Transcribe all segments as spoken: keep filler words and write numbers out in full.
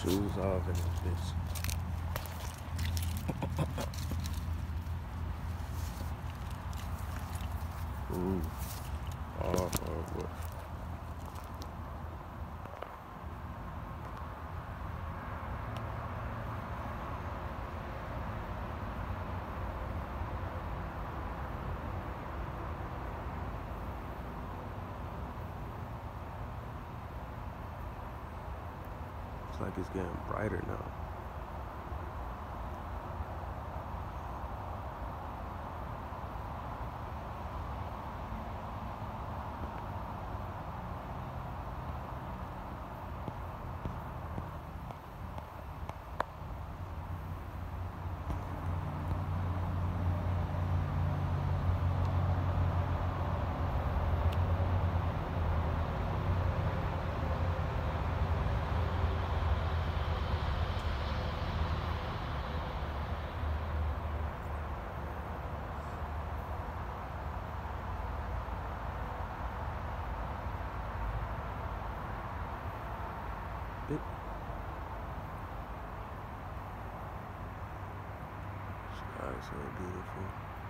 shoes off and this bitch. Ooh. Oh, oh, boy. It's like it's getting brighter now. It, sky is so beautiful.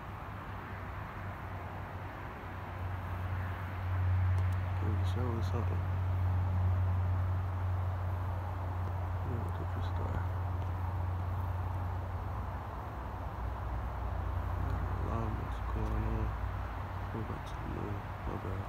Can you show us something? Yeah, different sky. Alarm, what's going on? Go back to the moon. My bad.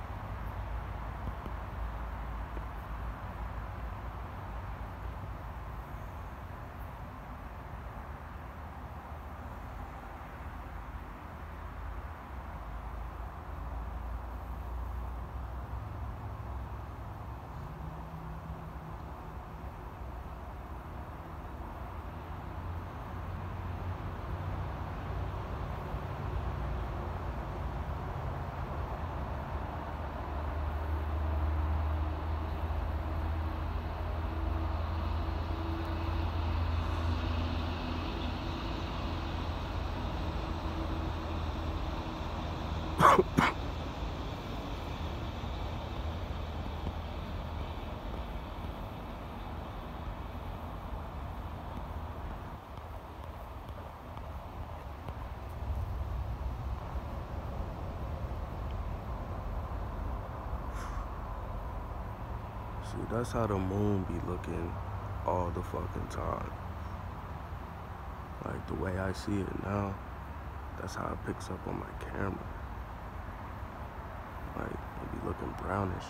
See, that's how the moon be looking all the fucking time. Like the way I see it now, that's how it picks up on my camera. Like it be looking brownish.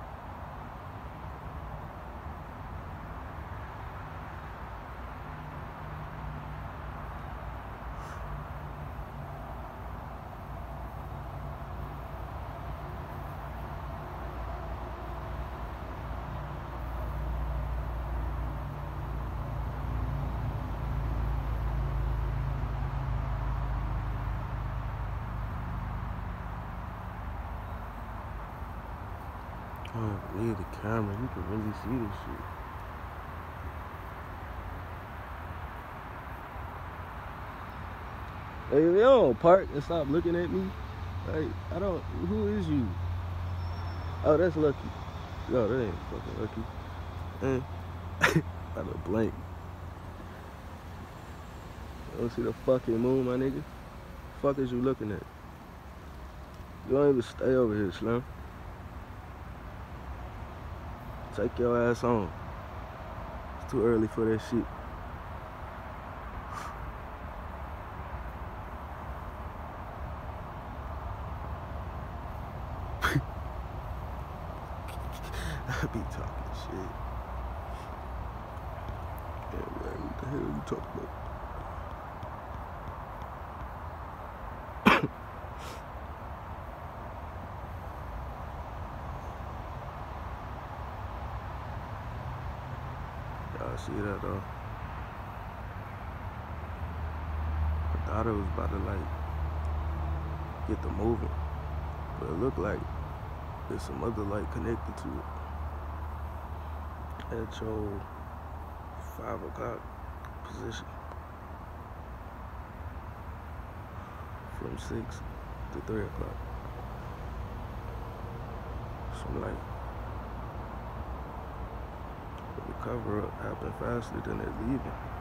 Oh, leave the camera, you can really see this shit. Hey, you don't park and stop looking at me. Like, I don't, who is you? Oh, that's Lucky. No, that ain't fucking Lucky. Eh. Out of blank. You don't see the fucking moon, my nigga? The fuck is you looking at? You don't even stay over here, Slim. Take your ass on. It's too early for that shit. I be talking shit. Yeah, man, what the hell are you talking about? Y'all see that though? I thought it was about to like get the moving, but it looked like there's some other light connected to it. At your five o'clock position, from six to three o'clock. Some light. cover up happen faster than it leaving.